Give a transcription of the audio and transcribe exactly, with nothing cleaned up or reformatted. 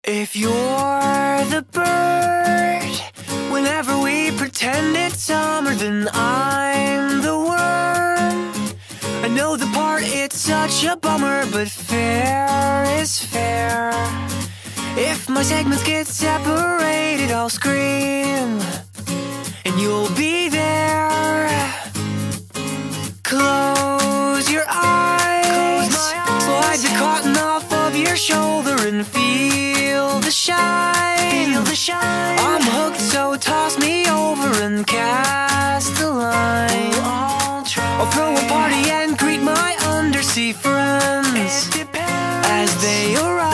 If you're the bird, whenever we pretend it's summer, then I'm the worm. I know the part, it's such a bummer, but fair is fair. If my segments get separated, I'll scream, and you'll be there. Close your eyes, slide the cotton off of your shoulder and feel the shine. Feel the shine. I'm hooked, so toss me over and cast the line. I'll try. I'll throw a party and greet my undersea friends as they arrive.